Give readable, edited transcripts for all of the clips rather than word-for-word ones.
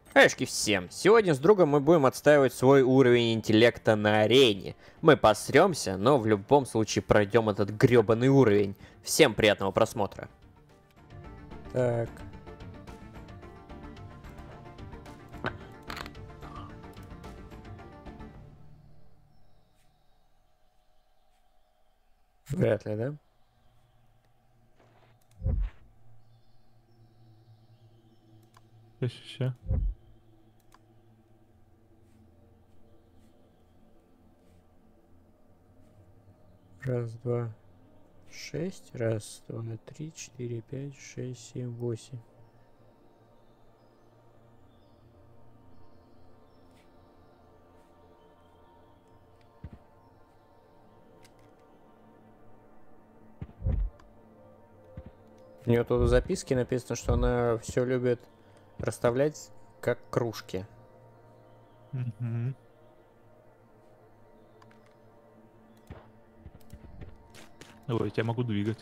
Хэшки всем! Сегодня с другом мы будем отстаивать свой уровень интеллекта на арене. Мы посремся, но в любом случае пройдем этот гребаный уровень. Всем приятного просмотра. Так. Вряд ли, да? Ща. Раз, два, шесть. Раз, два, три, четыре, пять, шесть, семь, восемь. У нее тут в записке написано, что она все любит расставлять как кружки. Угу. Ой, я тебя могу двигать.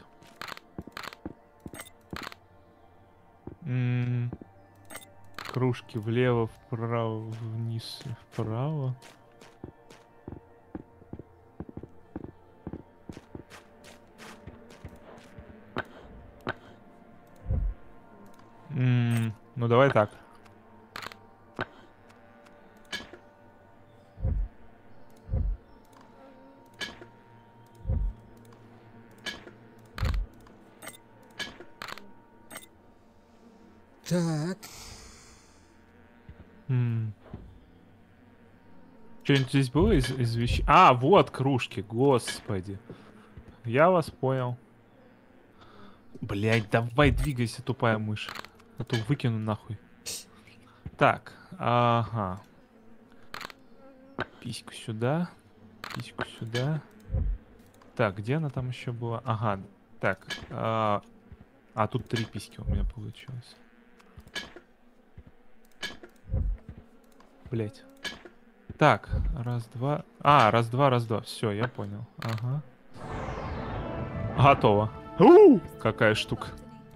Кружки влево, вправо, вниз и вправо. Ну давай так. Так. Что-нибудь здесь было из вещей? А, вот кружки, господи. Я вас понял. Блять, давай двигайся, тупая мышь. А то выкину нахуй. Так, ага. Письку сюда. Письку сюда. Так, где она там еще была? Ага, так. Тут 3 письки у меня получилось. Блять. Так, раз, два. Раз, два, раз, два. Все, я понял. Ага. Готово. Какая штука.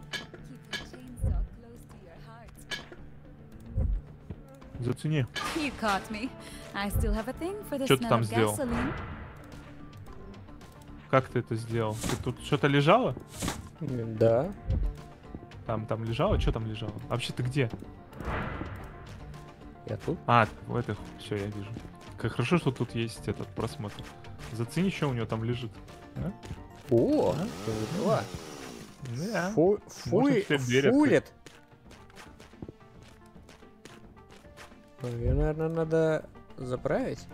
Зацени. Что ты там сделал? Как ты это сделал? Ты тут что-то лежало? Да. Там лежало? Что там лежало? Вообще ты где? Я тут. В это... Все, я вижу. Как хорошо, что тут есть этот просмотр. Зацени, что у него там лежит. А? О, Да. Фулит. Ее, наверное, надо заправить.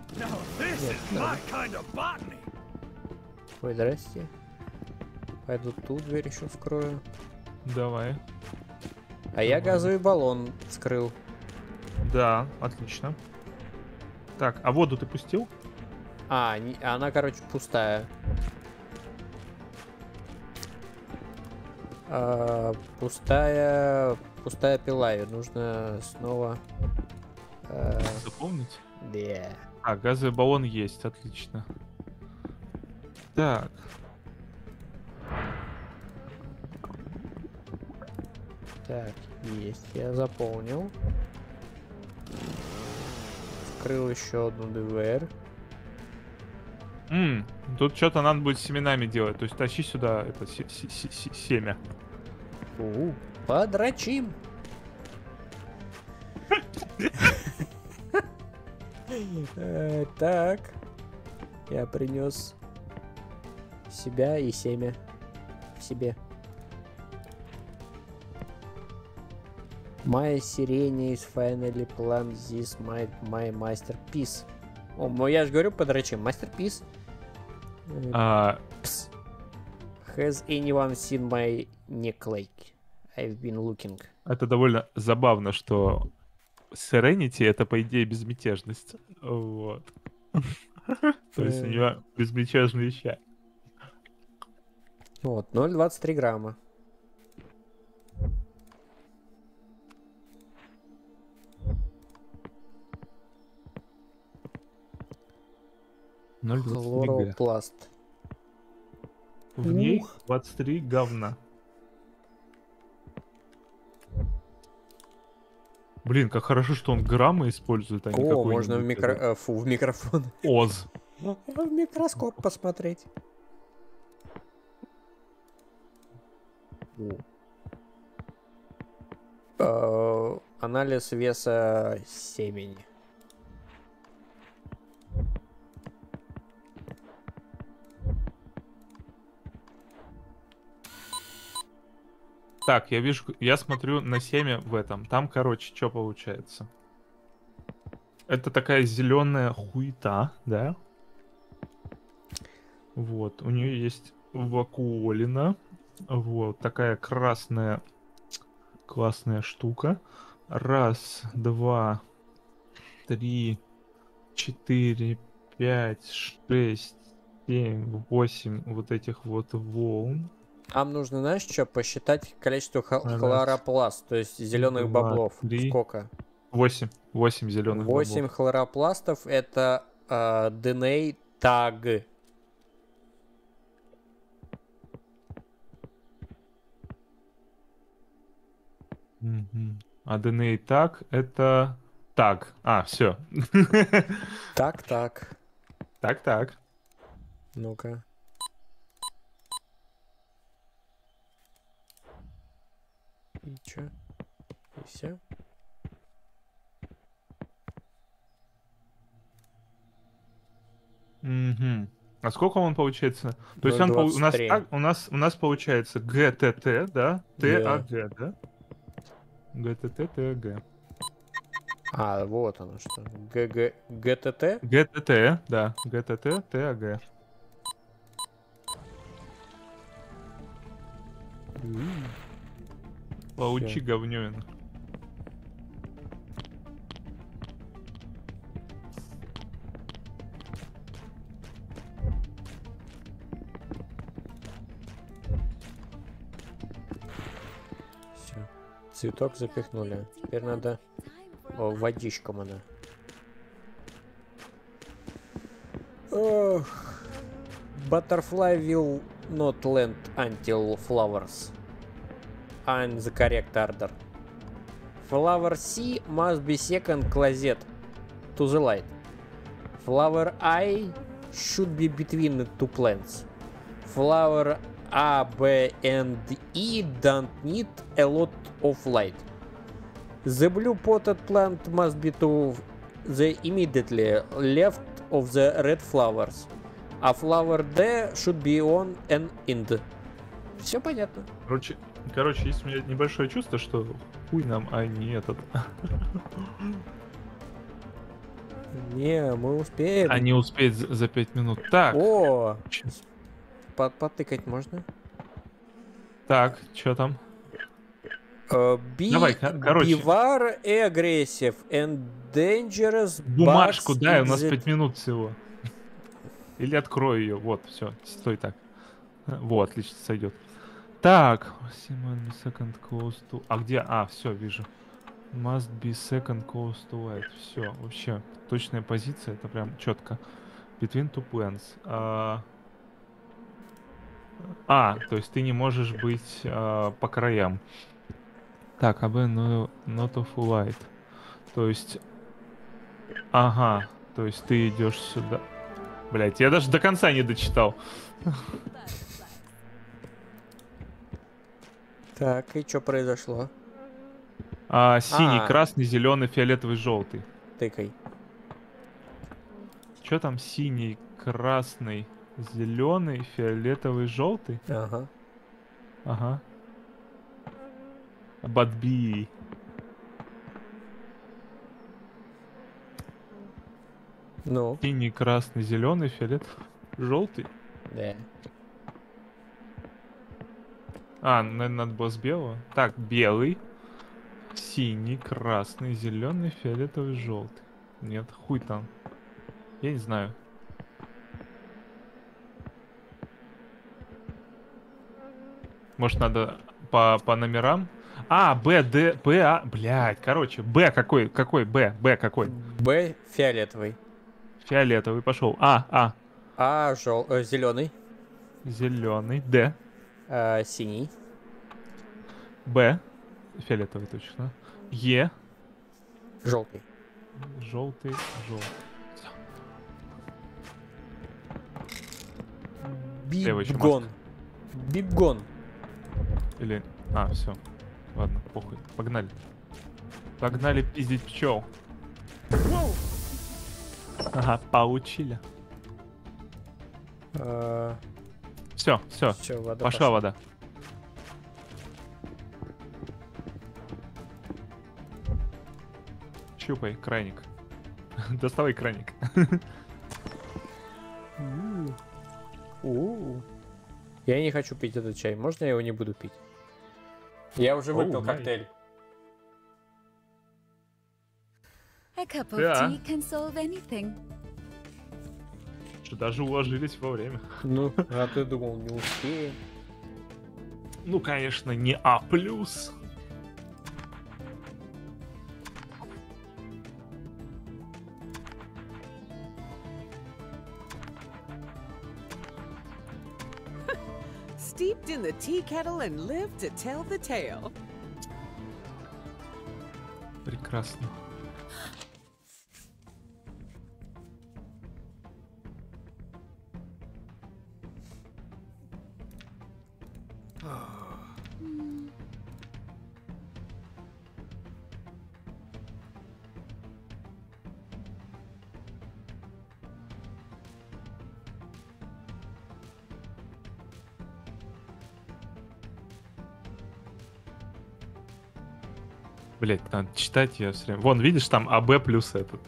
Ой, здрасте. Пойду тут дверь еще вскрою. Давай. Я газовый баллон вскрыл. Да, отлично. Так, а воду ты пустил? Она, короче, пустая. Пустая пила. Ее нужно снова... Запомнить? Да. Газовый баллон есть, отлично. Так. Так, есть, я заполнил. Вскрыл еще одну дверь. Тут что-то надо будет с семенами делать. То есть тащи сюда это семя. Подрочим. Так. Я принес себя и семя в себе. My Sirene is finally planned this my masterpiece. Я же говорю, подрочим. Masterpiece. Has anyone seen my necklace? I've been looking. Это довольно забавно, что Serenity это, по идее, безмятежность. Вот. То есть у него безмятежный чай. Вот, 0,23 грамма. Хлоропласт. В ней 23 говна. Блин, как хорошо, что он граммы использует, а не О, можно в, какой-нибудь этот в микрофон. Оз. В микроскоп посмотреть. Анализ веса семени. Так, я вижу, я смотрю на семя в этом. Там, короче, что получается? Это такая зеленая хуета, да? Вот, у нее есть вакуолина. Вот, такая красная, классная штука. Раз, два, три, четыре, пять, шесть, семь, восемь вот этих вот волн. Нам нужно, знаешь, что посчитать количество Раз, хлоропласт, то есть зеленых два, баблов. три, Сколько? 8 зеленых бобов. 8 хлоропластов это DNA tag. Мгм. А DNA так, это так. А, все. Так. Так. Ну-ка. И чё? И все? Мгм. А сколько он получается? То есть у нас 0,23. у нас получается ГТТ, да? Да. ТАГ, да? ГТТ, ТАГ. А, вот оно что. ГТТ? ГТТ, да. ГТТ, ТАГ. Получи Всё. говнёвина. Все. Цветок запихнули. Теперь надо... О, водичка надо. Ох. Butterfly will not land until flowers. In the correct order. Flower C must be second closet to the light. Flower I should be between the two plants. Flower A, B and E don't need a lot of light. The blue potted plant must be to the immediately left of the red flowers. А flower D should be on an end. Все понятно. Короче, есть у меня небольшое чувство, что хуй нам, а не этот. Не, мы успеем. А не успеть за 5 минут. Так. О! Потыкать можно? Так, что там? Be, Давай, короче. Beware aggressive and dangerous Бумажку bugs дай, у in нас the- 5 минут всего. Или открою ее. Вот, все, стой так. Вот, отлично, сойдет. Так, second close to... А где? А, все, вижу. Must be second close to light. Все, вообще, точная позиция, это прям четко. Between two plants. То есть ты не можешь быть по краям. Так, no, not of light. То есть... Ага, то есть ты идешь сюда. Блять, я даже до конца не дочитал. Так, и что произошло? Синий, красный, зеленый, фиолетовый, желтый. Тыкай. Что там синий, красный, зеленый, фиолетовый, желтый? Ага. Бадби. Ну, Синий, красный, зеленый, фиолетовый, желтый. да. Наверное, надо было с белого. Так, белый, синий, красный, зеленый, фиолетовый, желтый. Нет, хуй там. Я не знаю. Может, надо по номерам? Б, Д, Б, А. Блядь, короче, Б какой? Б? Б какой? Б фиолетовый. Фиолетовый пошел. Зеленый. Зеленый. Д. Синий. Б. Фиолетовый точно. Е. Желтый. Желтый, желтый. Бибгон. Бибгон. Или... А, все. Ладно, похуй. Погнали. Погнали пиздить пчел. Ага, поучили. Все, все. Всё, вода Пошла вода. Щупай, краник. Доставай краник. Я не хочу пить этот чай. Можно я его не буду пить? Я уже выпил nice. коктейль. A cup of Yeah. tea can solve anything. Что даже уложились во время. Ну, а ты думал, не успеем? Ну, конечно, не А+. Steeped in the tea kettle and lived to tell the tale. Прекрасно. Блять, надо читать я все время. Вон, видишь, там АБ плюс этот.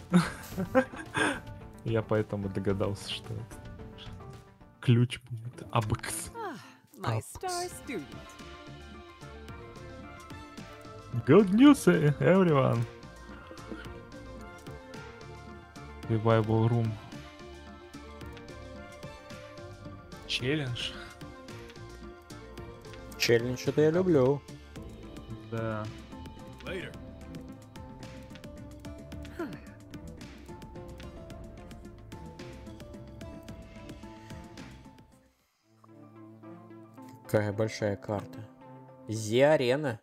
Я поэтому догадался, что это ключ будет АБКС. My star student. Good news, everyone. Revival room. Челлендж. Челлендж это я люблю. Да. Какая большая карта. Зи-арена.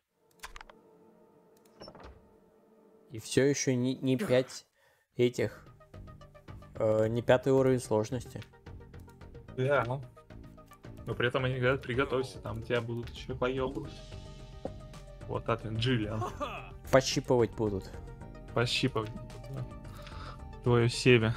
И все еще не 5 этих. Не 5-й уровень сложности. Да. Но при этом они говорят, приготовься, там тебя будут еще поебывать. Вот это Джиллиан. Пощипывать будут. Пощипывать. Да. Твое семя.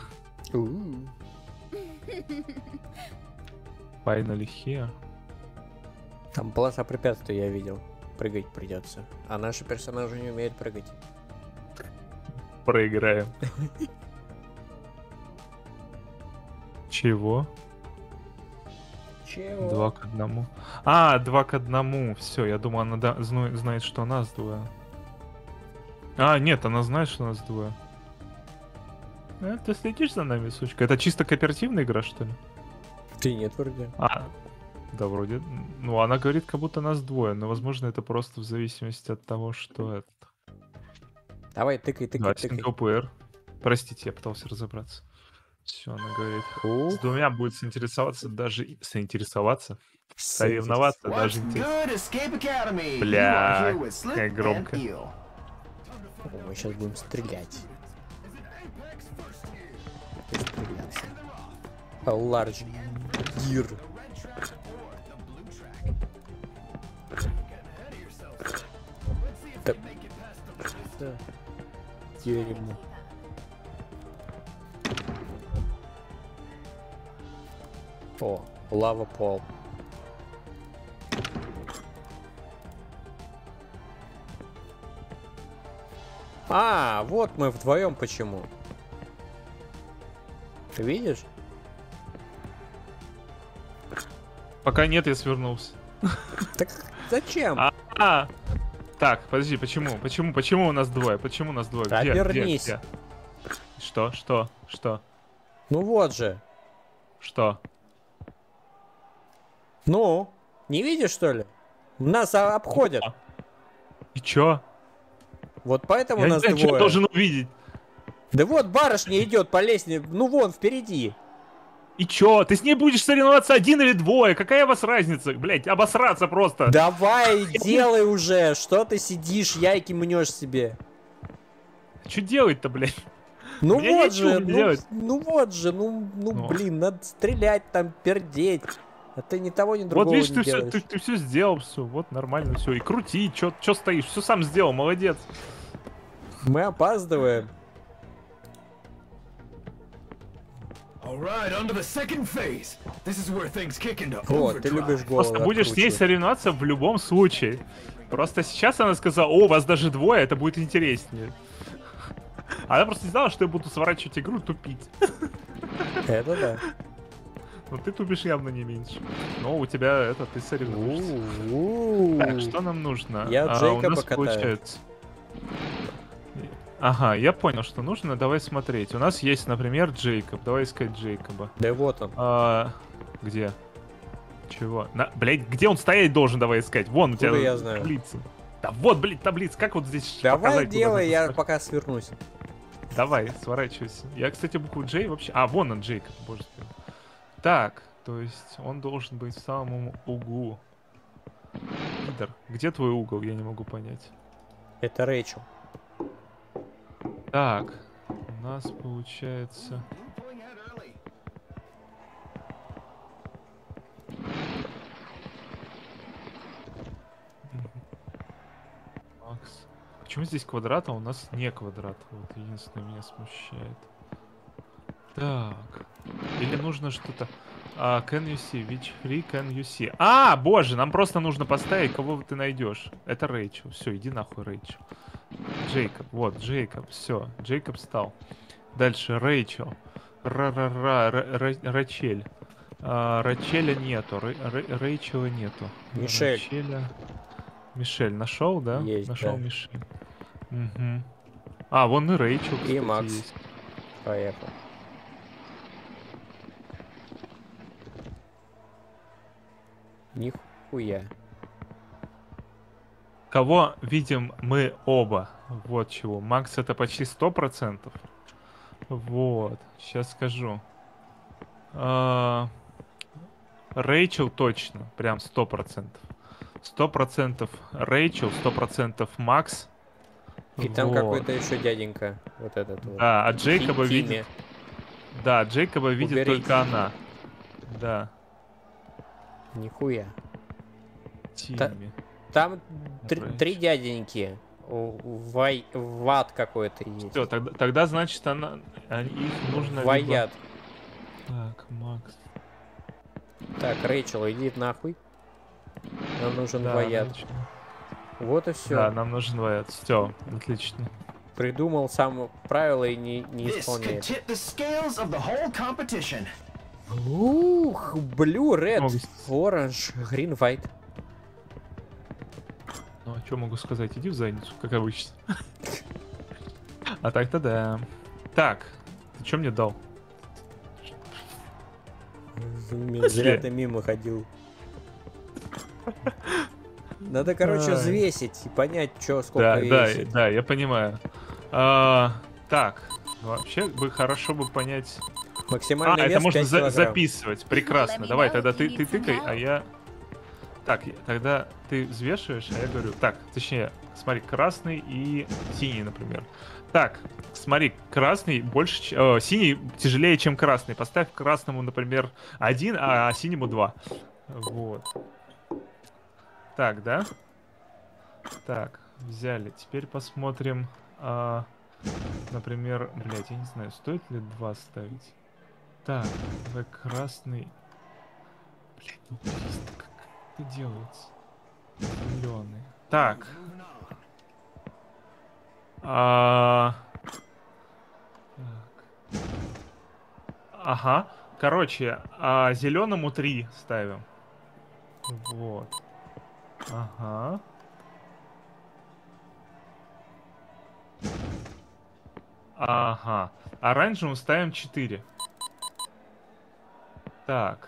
Finally here. Там полоса препятствий я видел. Прыгать придется. А наши персонажи не умеют прыгать. Проиграем. Чего? Чего? 2 к 1. А, 2 к 1. Все, я думал, она знает, что нас двое. А, нет, она знает, что нас двое. Ты следишь за нами, сучка? Это чисто кооперативная игра, что ли? Ты нет, вроде. А, да, вроде. Ну, она говорит, как будто нас двое, но, возможно, это просто в зависимости от того, что это. Давай, тыкай, Да, тыкай. синглплеер. Простите, я пытался разобраться. Все, она говорит. С двумя будет заинтересоваться, даже соинтересоваться. Соревноваться даже интересно. Бля, как громко. Мы сейчас будем стрелять. Стреляться. Large gear. Да. Дерьмо. О, лава пол. А, вот мы вдвоем почему. Ты видишь? Пока нет, я свернулся. Так зачем? Так, подожди, почему? Почему у нас двое? Почему у нас двое? Да Где? обернись. Где? Что? Ну вот же. Что? Ну, не видишь, что ли? Нас обходят. И чё? Вот поэтому Я не нас знаю, что я двое. должен увидеть. Да вот барышня идет по лестнице. Ну вон, впереди. И чё? Ты с ней будешь соревноваться один или двое? Какая у вас разница? Блять, обосраться просто. Давай, делай уже. Что ты сидишь, яйки мнешь себе? что делать-то, блядь? Ну Мне вот нечего же, делать. ну вот же, ну, Ну. блин, надо стрелять там, пердеть. А ты ни того, ни другого Вот видишь, не ты все, делаешь. ты все сделал, все, вот нормально, все. И крути, что стоишь, все сам сделал, молодец. Мы опаздываем. Alright, on to the second phase. This is where things kick into Вот, ты любишь overdrive. голову Просто будешь с ней откручивать. соревноваться в любом случае. Просто сейчас она сказала, о, вас даже двое, это будет интереснее. Она просто не знала, что я буду сворачивать игру и тупить. Это да. Но ты тупишь явно не меньше. Но у тебя это, ты соревнуешься. У-у-у. Так, что нам нужно? Я у Джейкоба нас катаю. получается... Ага, я понял, что нужно. Давай смотреть. У нас есть, например, Джейкоб. Давай искать Джейкоба. Да вот он. Где? Чего? Блять, где он стоять должен, давай искать? Вон у Откуда тебя я знаю? таблица. Да вот, блядь, таблица. Как вот здесь Давай показать, куда делай, надо я смотреть? пока свернусь. Давай, сворачивайся. Я, кстати, букву Джей вообще... А, вон он, Джейкоб, боже ты. Так, то есть он должен быть в самом углу. Пидор, где твой угол? Я не могу понять. Это Рэйчел. Так, у нас получается... Макс. Почему здесь квадрат, а у нас не квадрат? Вот единственное меня смущает. Так. Или нужно что-то... can you see? Which free can you see? А, боже, нам просто нужно поставить, кого ты найдешь. Это Рэйчел. Все, иди нахуй, Рэйчел. Джейкоб. Вот, Джейкоб. Все, Джейкоб стал. Дальше Рэйчел. Рачель. Рачеля нету. Рэйчела нету. Мишель. Рачеля. Мишель нашел, да? Есть, Нашел да. Мишель. Угу. А, вон и Рэйчел, кстати, Макс. есть. Поехал. Нихуя. Кого видим мы оба? Вот чего. Макс это почти 100%. Вот. Сейчас скажу. Рэйчел точно. Прям 100%. 100% Рэйчел, 100% Макс. И там Вот. какой-то еще дяденька. Вот этот вот. Да, а Джейкоба Тимми. видит... Да, Джейкоба видит Уберите. только она. Да. Нихуя. Тимми. Там Рэйчел. три дяденьки. Ват какой-то есть. Все, тогда значит их нужно... либо- Ваят. Так, Макс. Так, Рэйчел, иди нахуй. Нам нужен Да, Ваят. Рэйчел. Вот и все. Да, нам нужен Ваят. Все, отлично. Придумал сам правила и не This could исполняет. tip the scales of the whole competition. Ух, blue, red, Много. orange, green, white. Ну, а что могу сказать? Иди в задницу, как обычно. А так-то да. Так, ты что мне дал? Зря ты мимо ходил. Надо, короче, Ай. взвесить и понять, что Да, сколько да, весит. да, я понимаю. Так, вообще бы хорошо бы понять... Максимальный вес это можно 5 килограмм. записывать. Прекрасно. Let me Давай, know тогда if ты you need some тыкай, а help. я... Так, тогда ты взвешиваешь, а я говорю... Так, точнее, смотри, красный и синий, например. Так, смотри, красный больше... синий тяжелее, чем красный. Поставь красному, например, 1, а синему 2. Вот. Так, да? Так, взяли. Теперь посмотрим... например, блять, я не знаю, стоит ли 2 ставить. Так, давай красный. Блять, ну как это делается? Зеленый. Так. Так. Ага. Короче, зеленому 3 ставим. Вот. Ага. Ага. Оранжевому ставим 4. Так.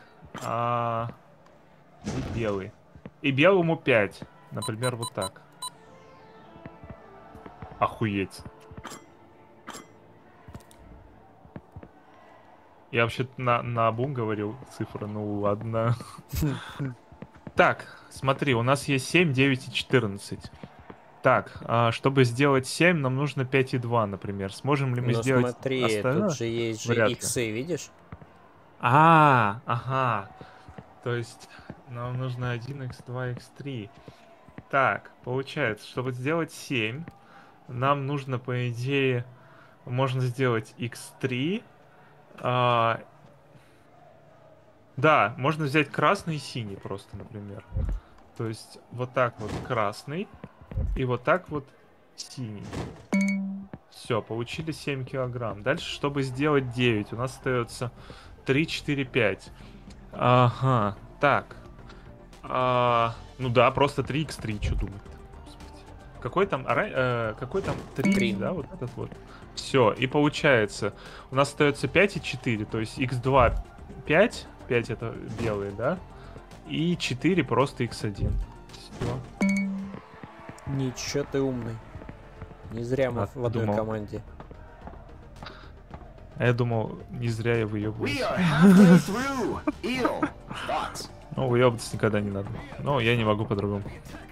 И белый. И белому 5. Например, вот так. Охуеть. Я вообще-то на обум говорил цифры, ну ладно. Так, смотри, у нас есть 7, 9 и 14. Так, чтобы сделать 7, нам нужно 5,2, например. Сможем ли мы Ну сделать смотри, остальное? тут же есть же Вряд ли. иксы, видишь? Ага. То есть нам нужно 1х, 2х3. Так, получается, чтобы сделать 7, нам нужно, по идее, можно сделать x3. Да, можно взять красный и синий просто, например. То есть вот так вот красный и вот так вот синий. Все, получили 7 килограмм. Дальше, чтобы сделать 9, у нас остается 3, 4, 5. Ага, так. Ну да, просто 3х3, что думать-то? Господи. Какой там 3, 3. да, вот этот вот. Все, и получается, у нас остается 5 и 4, то есть x2 5, 5 это белые, да, и 4 просто x1. Все. Ничего ты умный. Не зря мы в одной думал. команде. А я думал, не зря я выебываюсь. We are halfway through. Eel, thoughts? Ну, выебываться никогда не надо. Но я не могу по-другому.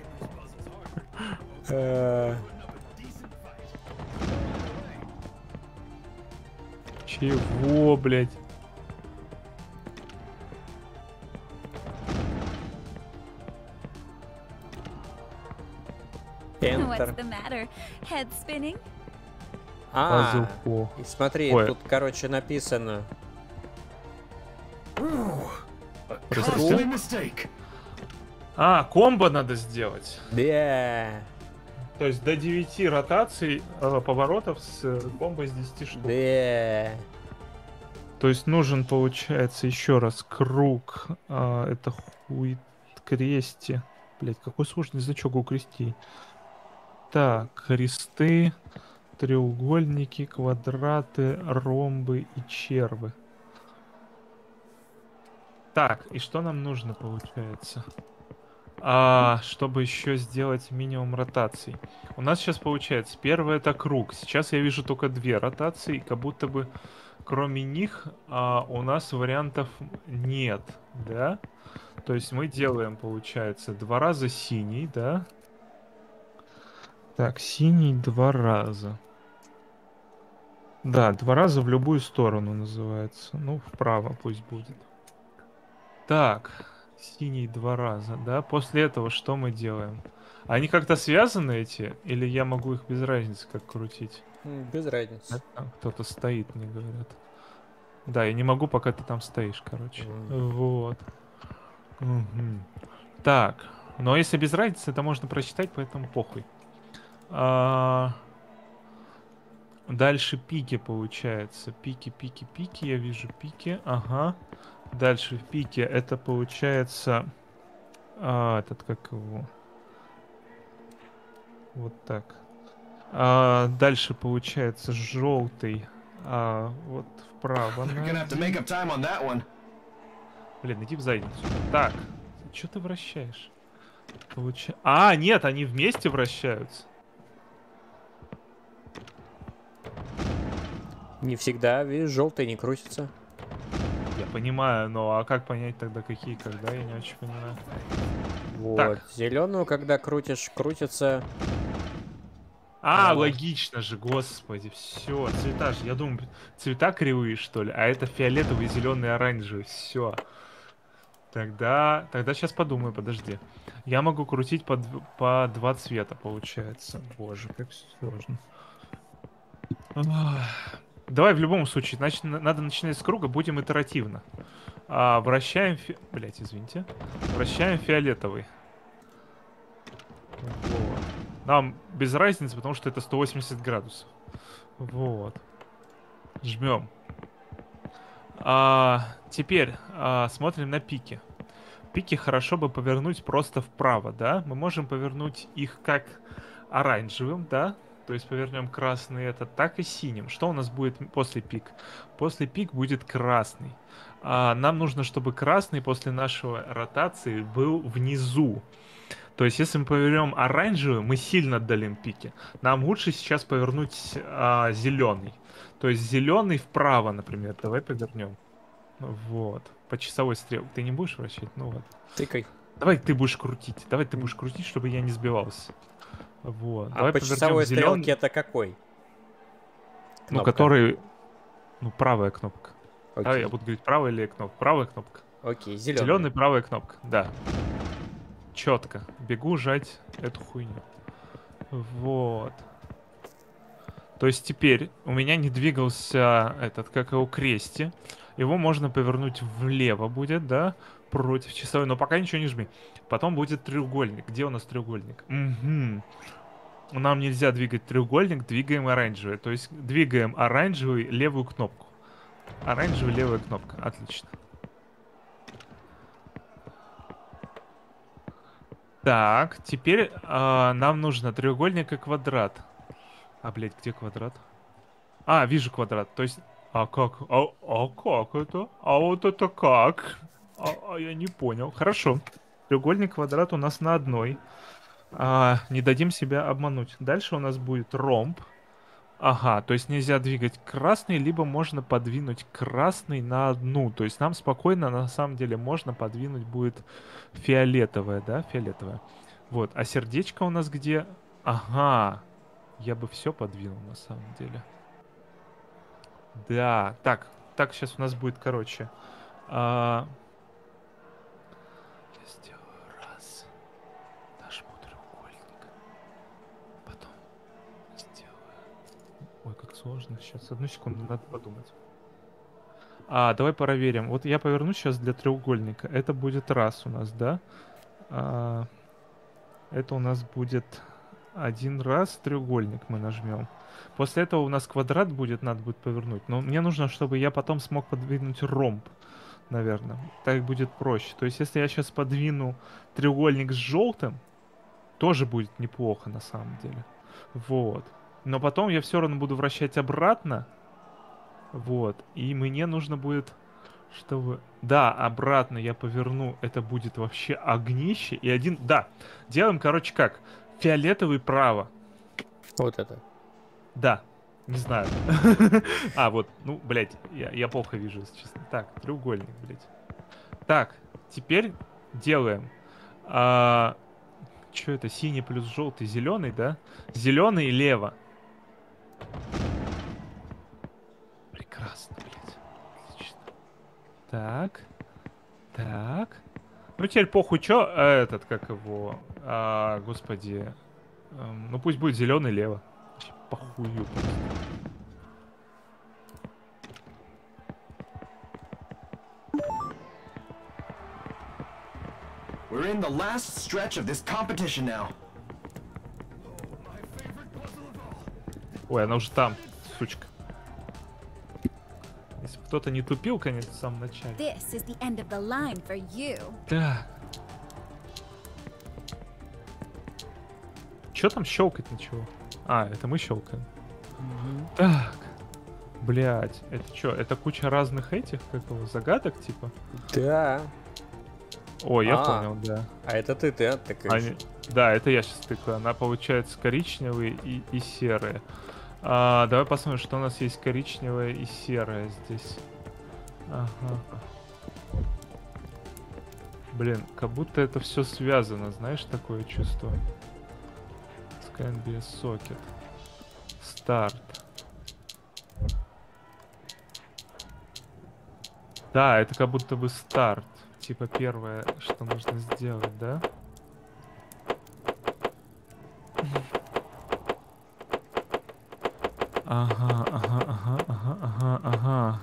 Чего, блядь? What's Enter. the matter? Head spinning? Пазл А, по. и смотри, Ой. тут, короче, написано. A Простите? costly mistake. Комбо надо сделать. Да, То есть до 9 ротаций поворотов с комбо с 10 штук. да. То есть нужен, получается, еще раз круг. Это хуй крести. Блять, какой сложный значок у крестей. Так, кресты, треугольники, квадраты, ромбы и червы. Так, и что нам нужно, получается? Чтобы еще сделать минимум ротаций. У нас сейчас получается, первое это круг. Сейчас я вижу только 2 ротации, и как будто бы кроме них у нас вариантов нет, да? То есть мы делаем, получается, 2 раза синий, да? Так, синий 2 раза. Да, 2 раза в любую сторону называется. Ну, вправо пусть будет. Так, синий 2 раза, да? После этого что мы делаем? Они как-то связаны эти? Или я могу их без разницы как крутить? Без разницы. Там кто-то стоит, мне говорят. Да, я не могу, пока ты там стоишь, короче. Вот. Мгм. Так, но если без разницы, это можно прочитать, поэтому похуй. Дальше пики, получается. Пики, я вижу пики. Ага. Дальше в пике это получается... этот как его... Вот так. Дальше получается желтый. Вот вправо. You're gonna have to make up time on that one. Блин, иди в задницу. Так, что ты вращаешь? Нет, они вместе вращаются. Не всегда, видишь, желтый не крутится. Я понимаю, но как понять тогда какие, когда, я не очень понимаю. Вот. Так. Зеленую, когда крутишь, крутится. Логично же, господи, все, цвета же, я думаю, цвета кривые, что ли, а это фиолетовый, зеленый, оранжевый, все. Тогда сейчас подумаю, подожди. Я могу крутить по 2 цвета, получается. Боже, как сложно. Давай в любом случае, значит, надо начинать с круга, будем итеративно. Вращаем... Блять, извините. Вращаем фиолетовый. Вот. Нам без разницы, потому что это 180 градусов. Вот. Жмем. Теперь смотрим на пики. Пики хорошо бы повернуть просто вправо, да? Мы можем повернуть их как оранжевым, да? То есть повернем красный этот, так и синим. Что у нас будет после пик? После пик будет красный. Нам нужно, чтобы красный после нашей ротации был внизу. То есть, если мы повернем оранжевый, мы сильно отдалим пики. Нам лучше сейчас повернуть зеленый. То есть зеленый вправо, например. Давай повернем. Вот. По часовой стрелке. Ты не будешь вращать? Ну вот. Тыкай. Давай ты будешь крутить. Давай ты будешь крутить, чтобы я не сбивался. Вот. А Давай по часовой повернем зелёный. стрелке это какой? Ну, Кнопка. который... Ну, правая кнопка. Давай Окей, я буду говорить правая или кнопка. Правая кнопка. окей, Зеленый, зеленый. правая кнопка. Да. Четко. Бегу жать эту хуйню. Вот. То есть теперь у меня не двигался этот, как его, крести. Его можно повернуть влево будет, да? Против часовой. Но пока ничего не жми. Потом будет треугольник. Где у нас треугольник? Угу. Нам нельзя двигать треугольник, двигаем оранжевый. То есть двигаем оранжевый левую кнопку. Оранжевая левая кнопка. Отлично. Так, теперь нам нужно треугольник и квадрат. А, блядь, где квадрат? А, вижу квадрат. То есть... А как? А как это? А вот это как? Я не понял. Хорошо. Треугольник, квадрат у нас на одной. Не дадим себя обмануть. Дальше у нас будет ромб. Ага, то есть нельзя двигать красный, либо можно подвинуть красный на одну. То есть нам спокойно, на самом деле, можно подвинуть будет фиолетовое, да? Фиолетовое. Вот, а сердечко у нас где? Ага, я бы все подвинул, на самом деле. Да, так, сейчас у нас будет, короче. Я сделаю раз. Нажму треугольник. Потом сделаю... Ой, как сложно. Сейчас, одну секунду, надо подумать. Давай проверим. Вот я поверну сейчас для треугольника. Это будет раз у нас, да? Это у нас будет один раз треугольник мы нажмем. После этого у нас квадрат будет, надо будет повернуть. Но мне нужно, чтобы я потом смог подвинуть ромб, наверное. Так будет проще. То есть, если я сейчас подвину треугольник с желтым, тоже будет неплохо на самом деле. Вот. Но потом я все равно буду вращать обратно. Вот. И мне нужно будет, чтобы... Да, обратно я поверну. Это будет вообще огнище. И один... Да. Делаем, короче, как? Фиолетовый право. Вот это. Да. Не знаю. Вот. Ну, блядь. Я плохо вижу, если честно. Так, треугольник, блядь. Так. Теперь делаем... Что это? Синий плюс желтый, зеленый, да? Зеленый и лево. Прекрасно, блядь. Отлично. Так. Так. Ну теперь похуй, чё? Этот, как его? Господи. Ну пусть будет зеленый лево. Вообще похую. We're in the last stretch of this competition now. Ой, она уже там, сучка. Если бы кто-то не тупил, конечно, в самом начале. This is the end of the line for you. Так. Чё там щелкать ничего? Это мы щелкаем. Так. Блять, это чё? Это куча разных этих, как его, загадок, типа? Да. О, я понял, да. А это ты тыкаешь. Да, это я сейчас тыкаю. Она получается коричневые и серые. Давай посмотрим, что у нас есть коричневое и серое здесь. Ага. Блин, как будто это все связано, знаешь, такое чувство. Scan be a socket. Start. Да, это как будто бы старт. Типа первое, что нужно сделать, да? Ага.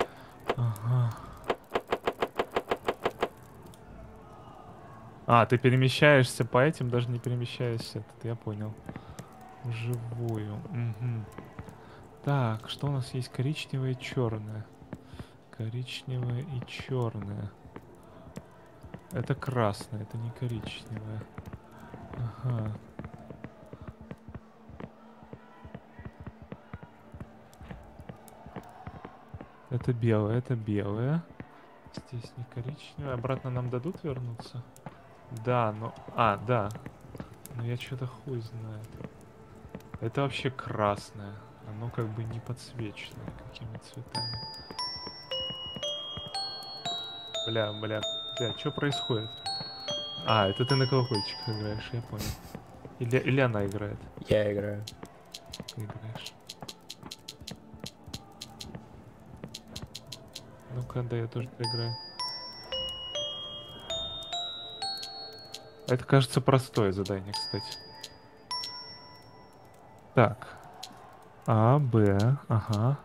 Ты перемещаешься по этим, даже не перемещаешься. Это я понял. Вживую. Угу. Так, что у нас есть? Коричневое и черное. Коричневое и черное. Это красное, это не коричневое. Ага. Это белое, это белое. Здесь не коричневое. Обратно нам дадут вернуться? Да, но... да. Но я что-то хуй знает. Это вообще красное. Оно как бы не подсвеченное какими цветами. Бля, что происходит? Это ты на колокольчиках играешь, я понял. Или она играет? Я играю. Ты играешь. Ну-ка, да, я тоже поиграю. Это, кажется, простое задание, кстати. Так. А, Б, ага.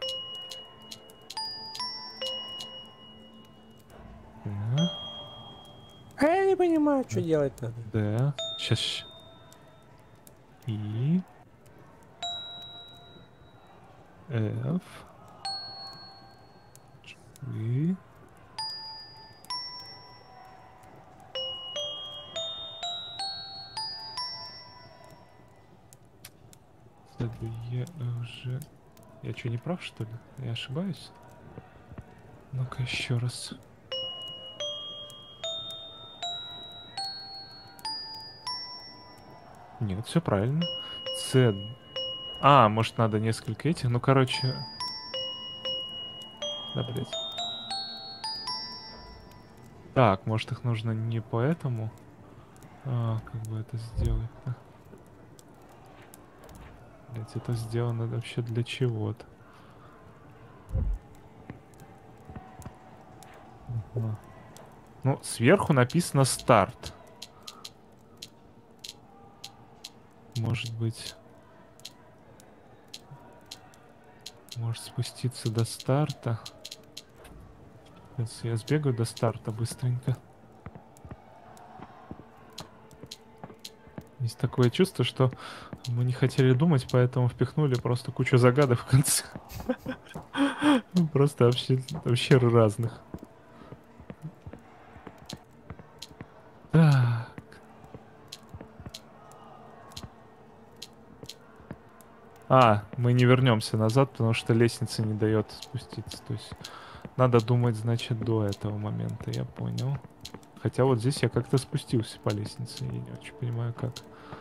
Я не понимаю, что делать надо. Д. Сейчас. И. Ф. G. Я уже... Я что, не прав, что ли? Я ошибаюсь? Ну-ка, еще раз. Нет, все правильно. С. А, может, надо несколько этих? Ну, короче... Да, блядь. Так, может, их нужно не поэтому? А, как бы это сделать-то? Блять, это сделано вообще для чего-то. Ага. Ну, сверху написано старт. Может быть... Может спуститься до старта. Сейчас я сбегаю до старта быстренько. Есть такое чувство, что мы не хотели думать, поэтому впихнули просто кучу загадок в конце. Просто вообще разных. Так. А, мы не вернемся назад, потому что лестница не дает спуститься. То есть надо думать, значит, до этого момента, я понял. Хотя вот здесь я как-то спустился по лестнице, я не очень понимаю, как.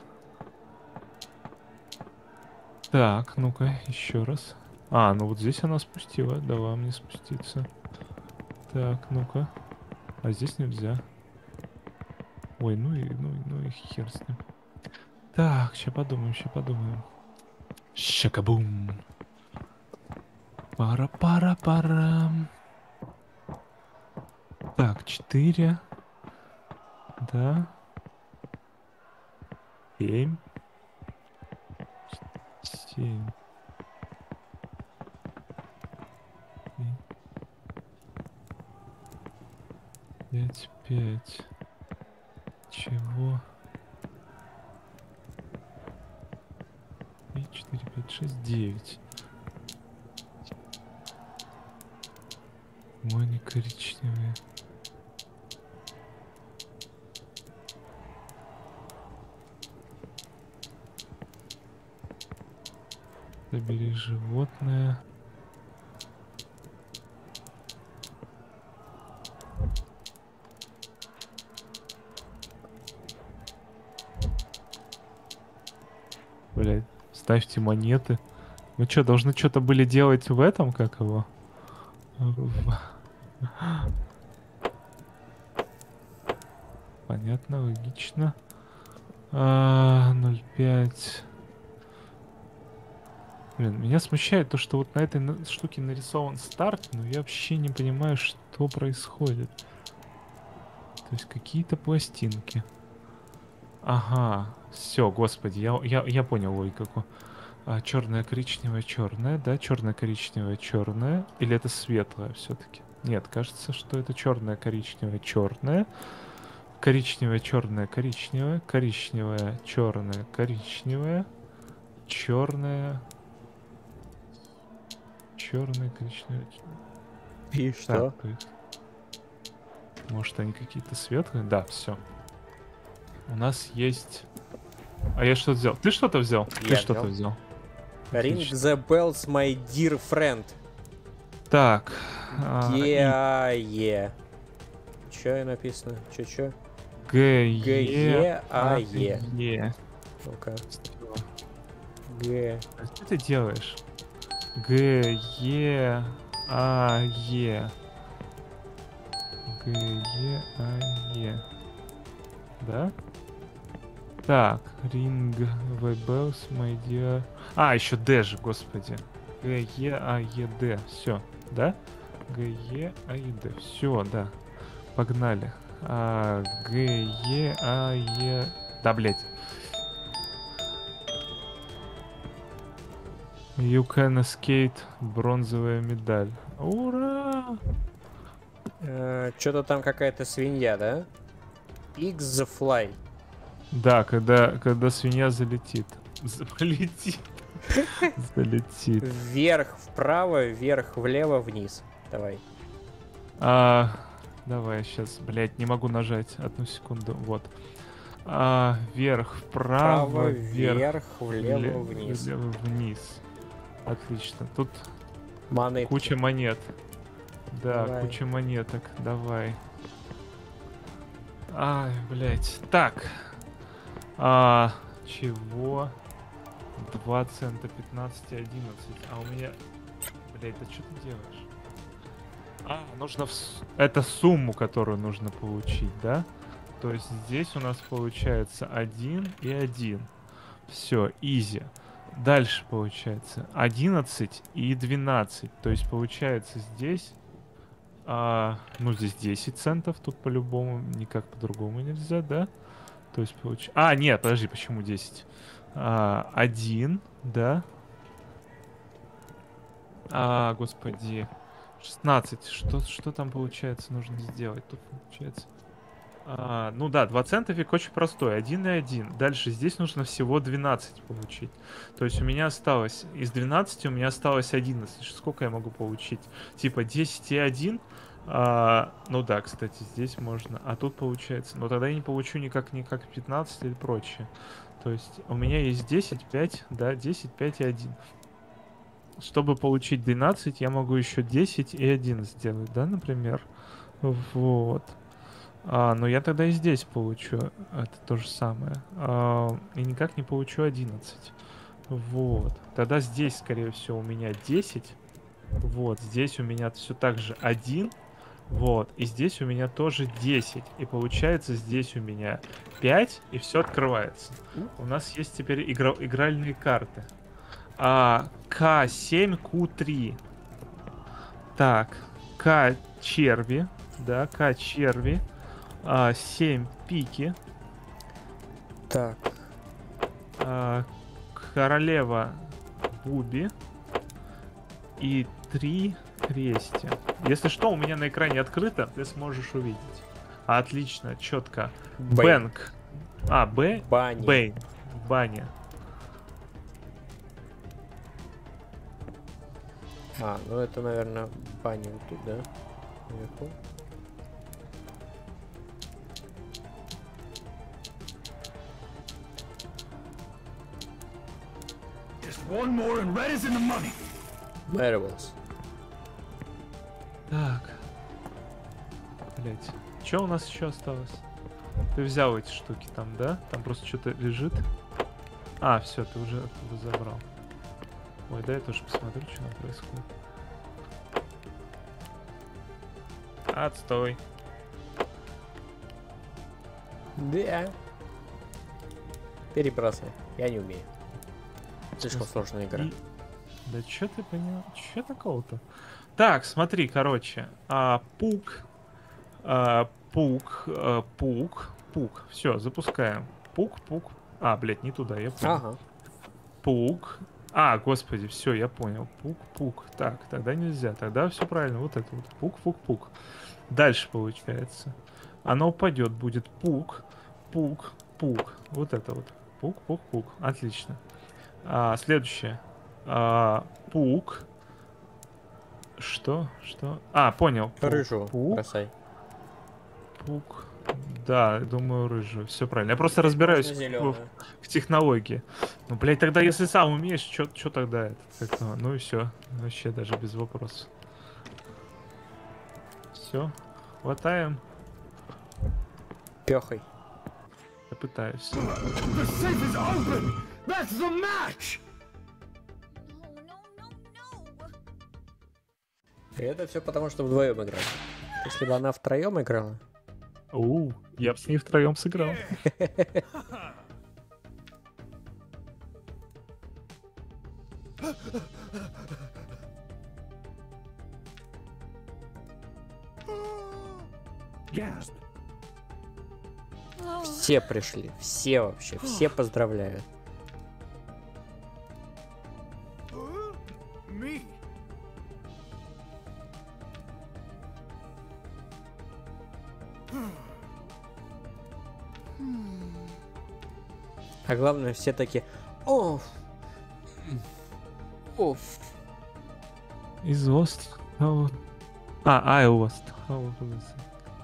Так, ну-ка, еще раз. А, ну вот здесь она спустила, дала мне спуститься. Так, ну-ка. А здесь нельзя. Ой, ну и хер с ним. Так, сейчас подумаем, сейчас подумаем. Щакабум. Пара-пара-парам. Так, 4. Да. 7. 7. 5, 5. Чего? 3, 4, 5, 6, 9. Ой, они коричневые. Забери животное. Блядь, ставьте монеты. Мы что, должны что-то были делать в этом, как его? Понятно, логично. 0,5. Блин, меня смущает то, что вот на этой штуке нарисован старт, но я вообще не понимаю, что происходит. То есть какие-то пластинки. Ага, все, господи, я понял логику. Черное, коричневое, черное, да? Черное, коричневое, черное. Или это светлое все-таки? Нет, кажется, что это черное, коричневое, черное. Коричневое, черное, коричневое. Коричневое, черное, коричневое. Черное. Черное, коричневое. И что? Так, то есть... Может, они какие-то светлые? Да, все. У нас есть... А я что взял? Ты что-то взял? Ты что-то взял. Ring the bells, my dear friend. Так. Ге-а-е. Че написано? Че? Г-е-а-е. Ну-ка. Г. Что ты делаешь? Г-е-а-е. Г-е-а-е. Да? Так, Ring the Bells, my dear. А, еще D же, господи. Г, Е, А, Е, Д. Все, да? Г, Е, А, Е, Д. Все, да. Погнали. Г, Е, А, Е... Да, блять. You can escape. Бронзовая медаль. Ура! Что-то там какая-то свинья, да? X the fly. Да, когда свинья залетит. Залетит. Залетит. Вверх вправо, вверх влево, вниз. Давай. Давай, сейчас, блядь, не могу нажать. Одну секунду. Вот. Вверх, вправо, Вправо, вверх, влево, вниз. влево, вниз. Отлично. Тут Монетки. куча монет. Да, Давай. куча монеток. Давай. Ай, блядь. Так. Чего? 2 цента, 15 и 11. А у меня... Блядь, да что ты делаешь? Нужно... Это сумму, которую нужно получить, да? То есть здесь у нас получается 1 и 1. Все, изи. Дальше получается 11 и 12. То есть получается здесь... ну, здесь 10 центов. Тут по-любому никак по-другому нельзя, да? То есть получается... нет, подожди, почему 10? 1, да? Господи. 16. Что там получается нужно сделать? Тут получается... ну да, 2 центовик очень простой. 1 и 1. Дальше здесь нужно всего 12 получить. То есть у меня осталось... Из 12 у меня осталось 11. Сколько я могу получить? Типа 10 и 1. Ну да, кстати, здесь можно. А тут получается... Но тогда я не получу никак 15 или прочее. То есть у меня есть 10, 5, да, 10, 5 и 1. Чтобы получить 12, я могу еще 10 и 1 сделать, да, например? Вот. Но я тогда и здесь получу это то же самое. И никак не получу 11. Вот. Тогда здесь, скорее всего, у меня 10. Вот. Здесь у меня все так же 1. Вот. И здесь у меня тоже 10. И получается здесь у меня 5. И все открывается. У нас есть теперь игральные карты. К7, Q3. Так. К черви. Да, К черви. 7 пики. Так. Королева Буби. И 3 крести. Если что, у меня на экране открыто, ты сможешь увидеть. Отлично, четко. Бэнк. Б. Бани. Бэйн. Баня. Ну это, наверное, баня вот тут, да? Наверху. One more and red is in the money. Marbles. Так. Блять. Что у нас еще осталось? Ты взял эти штуки там, да? Там просто что-то лежит. Все, ты уже оттуда забрал. Ой, да я тоже посмотрю, что там происходит. Отстой. Да. Перебрасывай. Я не умею. Слишком сложная игра. Да что ты понял? Что такого-то? Так, смотри, короче. Пук. Пук. Все, запускаем. Пук. Блять, не туда, я понял. Ага. Пук. Господи, все, я понял. Пук. Так, тогда нельзя. Тогда все правильно. Вот это вот. Пук. Дальше получается. Оно упадет, будет пук. Вот это вот. Пук. Отлично. Следующее. Пук. Что? Понял. Рыжу Пук. бросай. Пук. Да, думаю, рыжую. Все правильно. Я просто разбираюсь в технологии. Ну, блядь, тогда если сам умеешь, что тогда это? Ну и все. Вообще даже без вопросов. Все. Хватаем. Пехай. Я пытаюсь. The safe is open. That's the match. И это все потому, что вдвоем играли. Если бы она втроем играла. Я бы с ней втроем сыграл. Gasp. Все пришли, все вообще, все поздравляют. Me. А главное, все такие: о, о, Is lost. How... I lost. How was it?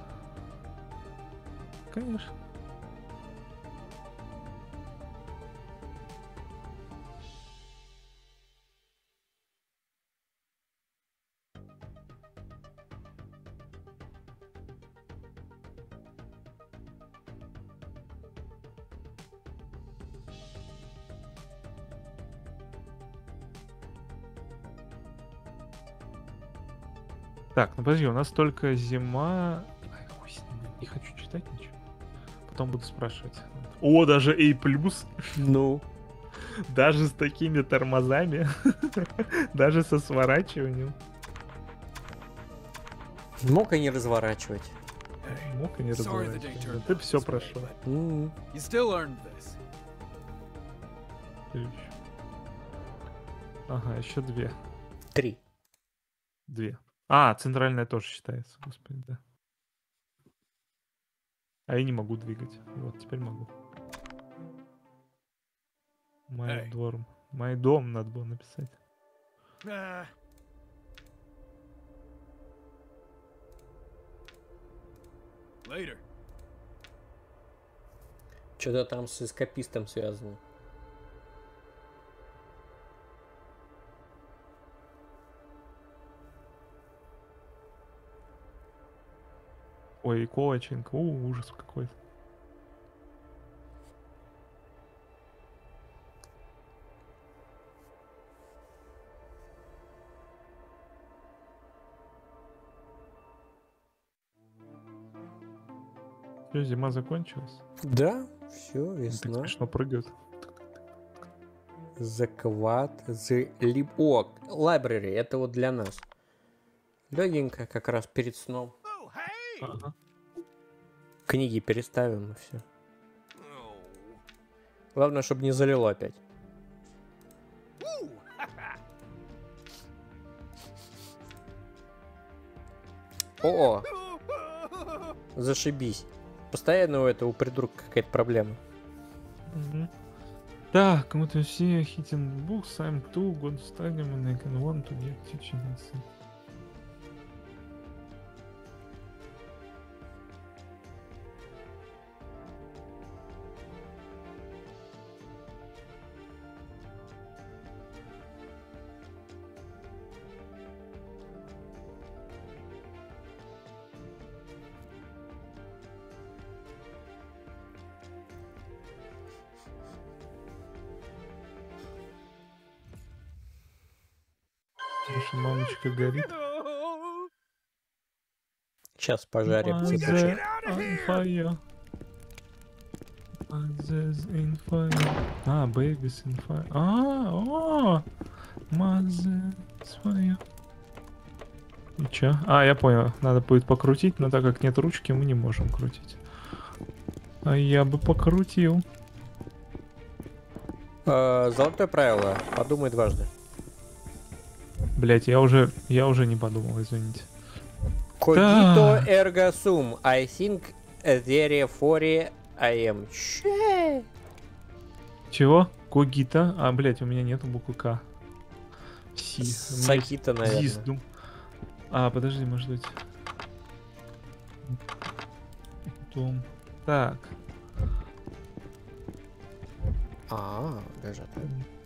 Конечно. Так, ну подожди, у нас только зима. Ай, хуй с ним, не хочу читать ничего. Потом буду спрашивать. О, даже A+. ну, Даже с такими тормозами. Даже со сворачиванием. мог и не разворачивать. Мог и не Sorry the day разворачивать. turned Ты out все this way, прошел. but М. You still earned this. Ага, еще 2. 3. 2. А, центральная тоже считается, господи, да. А я не могу двигать. Вот, теперь могу. Мой Эй. двор. Мой дом надо было написать. Nah. Later. Что-то там с эскапистом связано. Ой, Коваченко. Ужас какой-то. Всё, зима закончилась. Да, все, Так весна. смешно прыгают. Заквад, О, library, это вот для нас. Легенько, как раз перед сном. Oh, hey! Ага. Книги переставим и все. Главное, чтобы не залило опять. О, зашибись. Постоянно у этого придурка какая-то проблема. Мгм. Так, вот и все hitting books, I'm too good studying and I can want to get teaching. Наша мамочка горит. Сейчас пожарим Mother цыпочек. on fire. Mother's in fire. А, babies in fire. О! Mother's fire. И чё? А, я понял. Надо будет покрутить, но так как нет ручки, мы не можем крутить. А я бы покрутил. Золотое правило. Подумай дважды. Блять, я уже не подумал, извините. Cogito ergo sum. I think therefore I am. Че? Чего? Когита? А, блять, у меня нету буквы К. Си. У меня есть Сакита, наверное. Зиздум. А, подожди, может быть. Дом. Так. Даже так.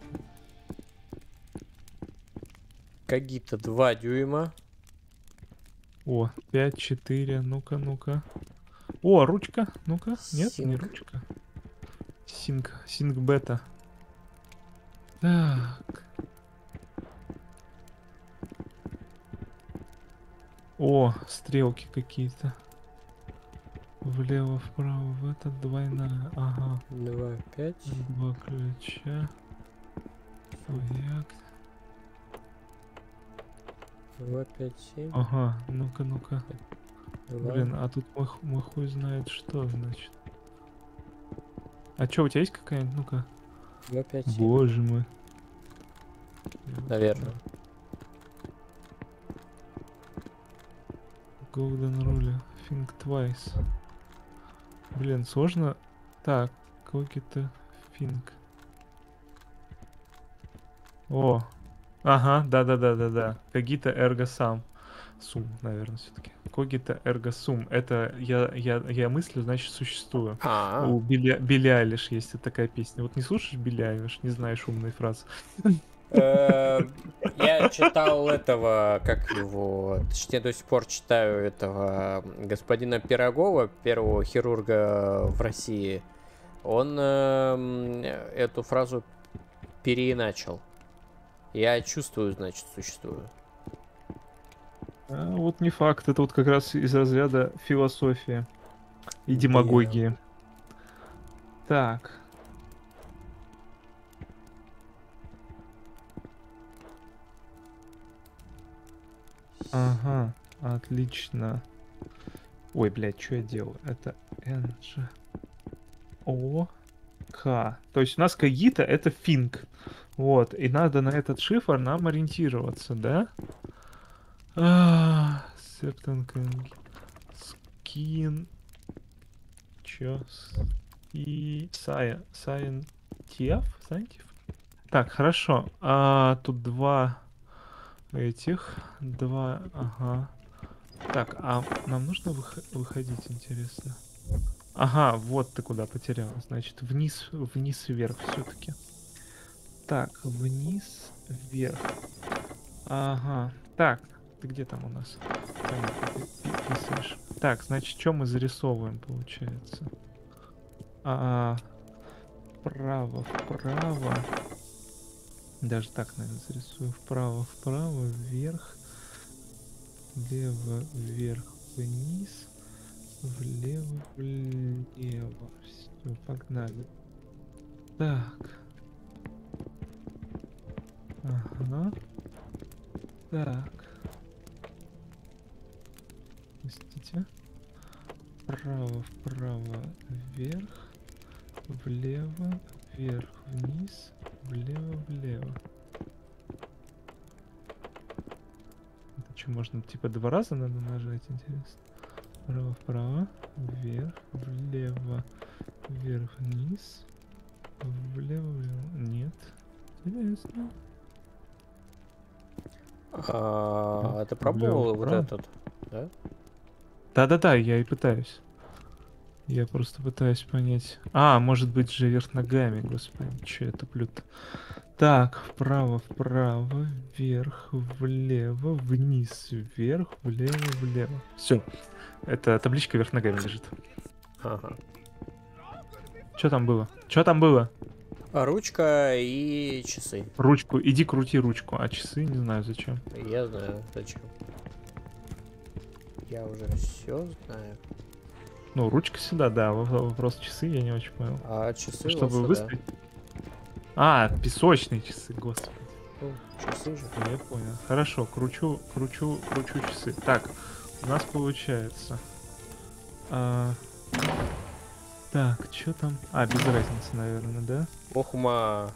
Когито 2 дюйма. О, 5, 4, ну-ка, ну-ка. О, ручка, ну-ка. Нет, не Синк. ручка. Синк бета. Так. О, стрелки какие-то. Влево, вправо, в этот двойная. Ага. 2, 5. 2 ключа. Хуяк. 2, 5, 7. Ага, ну-ка, ну-ка. Блин, а тут мой хуй знает что, значит. А чё, у тебя есть какая-нибудь? Ну-ка. 257. Боже мой. Наверное. Golden Rule. Think twice. Блин, сложно. Так, какой-то think. О. Ага, да. Когита эрго сам. Сум, наверное, все-таки. Когита эрго сум. Это я мыслю, значит, существую. У Билли Айлиш есть такая песня. Вот не слушаешь Билли Айлиш, не знаешь умные фразы. Я читал этого, как его, точнее до сих пор читаю этого господина Пирогова, первого хирурга в России. Он эту фразу переиначил. Я чувствую, значит, существую. Вот не факт, это вот как раз из разряда философии и демагогии. Так. Ага, отлично. Ой, блядь, что я делаю? Это NG. О, К. То есть у нас когита это финк. Вот, и надо на этот шифр нам ориентироваться, да? Септон скин. Чё? И Сайентиф? Так, хорошо. Тут два этих. Ага. Так, а нам нужно выходить, интересно? Ага, вот ты куда потерял. Значит, вниз, вверх все-таки. Так, вниз, вверх. Ага. Так, ты где там у нас? Ты писаешь. Так, значит, что мы зарисовываем, получается? Вправо. Даже так, наверное, зарисую. Вправо, вверх. Влево, вверх, вниз. Влево. Все, погнали. Так. Ага. Так. Простите. Вправо, вверх. Влево, вверх, вниз. Влево. Это что, можно типа 2 раза надо нажать, интересно? Вправо, вверх, влево, вверх, вниз. Влево. Нет. Интересно. Ты пробовал вот этот, да? Да, я и пытаюсь. Я просто пытаюсь понять. Может быть же вверх ногами, господи, что я туплю-то? Так, вправо, вверх, влево, вниз, вверх, влево. Все. Это табличка вверх ногами лежит. Ага. Что там было? Ручка и часы. Ручку. Иди крути ручку, а часы не знаю зачем. Я знаю зачем. Я уже все знаю. Ну, ручка сюда, да. Вопрос часы я не очень понял. А часы Чтобы вот сюда. выставить? Песочные часы, господи. Ну, часы же. Я понял. Хорошо, кручу часы. Так, у нас получается. Так, что там? Без разницы, наверное, да? Охма.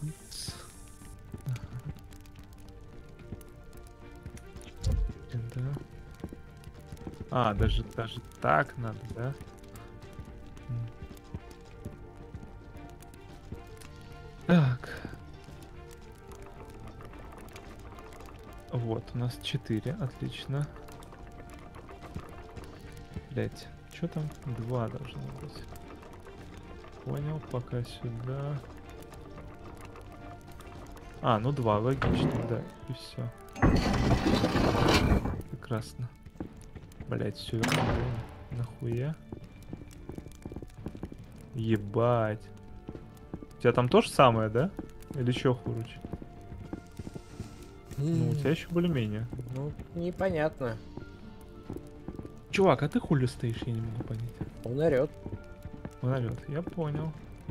Да. Даже так надо, да? Так. Вот, у нас 4, отлично. Блять, что там? 2 должно быть. Понял, пока сюда. Ну 2, логично, да, и все. Прекрасно. Блять, все нахуя? Ебать. У тебя там то же самое, да? Или еще хуже? Ну, у тебя еще более-менее. Ну, непонятно. Чувак, а ты хули стоишь, я не могу понять. Он орет. Я понял.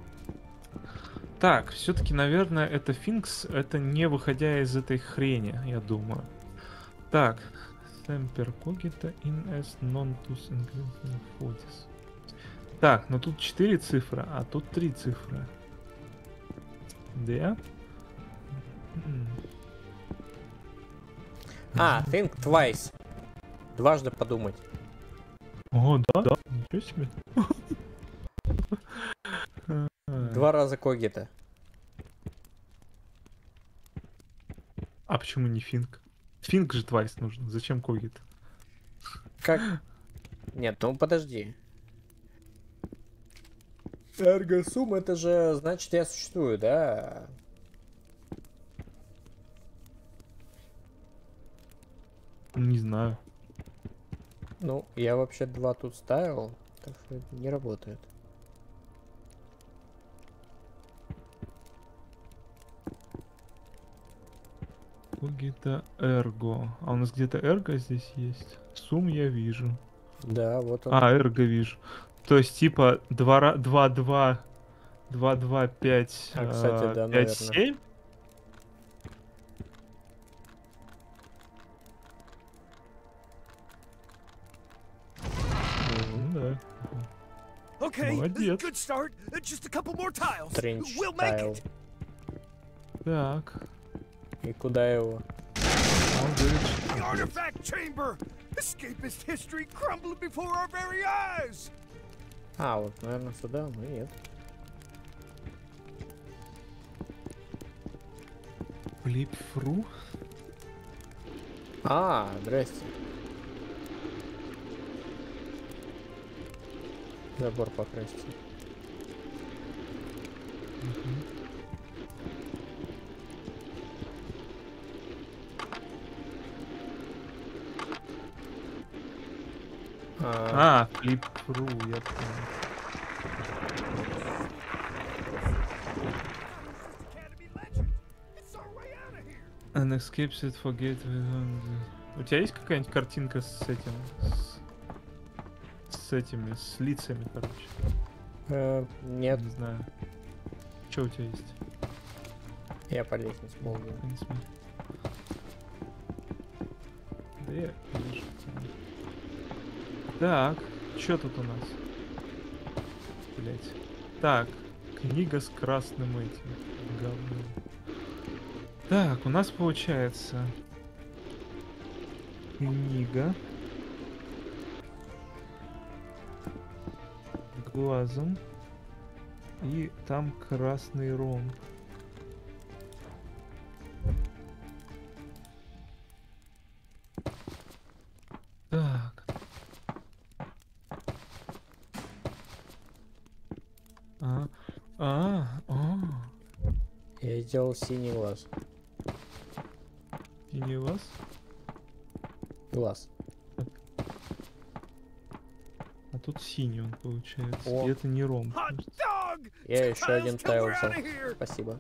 Так, все-таки, наверное, это Финкс, это не выходя из этой хрени, я думаю. Так, Semper cogita in es non tus inclinum fotis. Так, ну тут 4 цифры, а тут 3 цифры. Да? Think twice. Дважды подумать. О, да, да. Ничего себе. Два раза когита. А почему не финк? Финк же твайс нужно. Зачем когит? Как? Нет, ну подожди. Эргосум, это же значит я существую, да? Не знаю. Ну, я вообще 2 тут ставил, так что это не работает. Когита эрго. А у нас где-то эрго здесь есть? Сум я вижу. Да, вот он. А, эрго вижу. То есть типа 2, 2, 2, 2, 2, 5, А, кстати, да, 5, наверно. 7? Ну да. Okay, Молодец. good start. Just a couple more tiles. Тренч We'll make тайл. it. Так. И куда его? Он говорит, The artifact chamber. Escapist history crumbling before our very eyes. А, вот, наверное, сюда, но нет. Флипфру? А, здрасте. Забор покрасьте. А, флипфру, я понял. Academy legend. It's our way out of here. An escape set for gateway. У тебя есть какая-нибудь картинка с этим? С этими, с лицами, короче. Нет, Не знаю. Что у тебя есть? я по лестнице ползаю. Не смотри. Да я вижу. Так, что тут у нас? Блять. Так, книга с красным этим говном. Так, у нас получается книга глазом и там красный ромб. Так. А. Я сделал синий глаз. Синий глаз? Глаз. А тут синий он получается. О. И это не ромб. Hot dog. Я еще один Tiles till тайл we're взял. out of here. Спасибо.